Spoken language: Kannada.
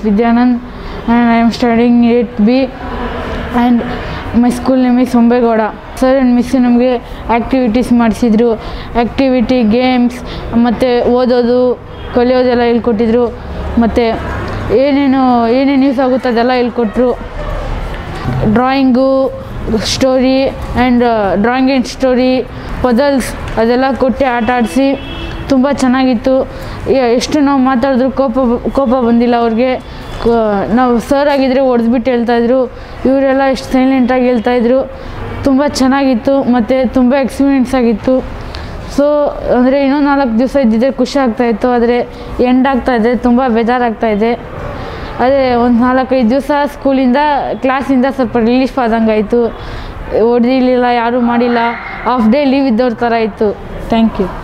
Vidyanand and I am studying 8B and my school name is Sombegowda. Sir and Miss ನಮಗೆ ಆ್ಯಕ್ಟಿವಿಟೀಸ್ ಮಾಡಿಸಿದ್ರು, ಆ್ಯಕ್ಟಿವಿಟಿ ಗೇಮ್ಸ್ ಮತ್ತು ಓದೋದು ಕಲಿಯೋದೆಲ್ಲ ಹೇಳ್ಕೊಟ್ಟಿದ್ರು, ಮತ್ತು ಏನೇನು ಯೂಸ್ ಆಗುತ್ತೆ ಅದೆಲ್ಲ ಹೇಳ್ಕೊಟ್ರು. Drawing, story and drawing and story, puzzles ಅದೆಲ್ಲ ಕೊಟ್ಟು ಆಟ ಆಡಿಸಿ ತುಂಬ ಚೆನ್ನಾಗಿತ್ತು. ಎಷ್ಟು ನಾವು ಮಾತಾಡಿದ್ರು ಕೋಪ ಬಂದಿಲ್ಲ ಅವ್ರಿಗೆ. ನಾವು ಸರ್ ಆಗಿದ್ದರೆ ಹೊಡೆದ್ಬಿಟ್ಟು ಹೇಳ್ತಾಯಿದ್ರು, ಇವರೆಲ್ಲ ಎಷ್ಟು ಸೈಲೆಂಟಾಗಿ ಹೇಳ್ತಾಯಿದ್ರು. ತುಂಬ ಚೆನ್ನಾಗಿತ್ತು ಮತ್ತು ತುಂಬ ಎಕ್ಸ್ಪೀರಿಯೆನ್ಸ್ ಆಗಿತ್ತು. ಸೊ ಅಂದರೆ ಇನ್ನೂ 4 ದಿವಸ ಇದ್ದಿದ್ದರೆ ಖುಷಿ ಆಗ್ತಾಯಿತ್ತು, ಆದರೆ ಎಂಡ್ ಆಗ್ತಾಯಿದೆ, ತುಂಬ ಬೇಜಾರಾಗ್ತಾಯಿದೆ. ಅದೇ ಒಂದು 4-5 ದಿವಸ ಕ್ಲಾಸಿಂದ ಸ್ವಲ್ಪ ರಿಲೀಫ್ ಆದಂಗೆ ಆಯಿತು. ಹೊಡೆದಿರಲಿಲ್ಲ, ಯಾರೂ ಮಾಡಿಲ್ಲ, ಹಾಫ್ ಡೇ ಲೀವ್ ಇದ್ದವ್ರ ಥರ ಇತ್ತು. Thank you.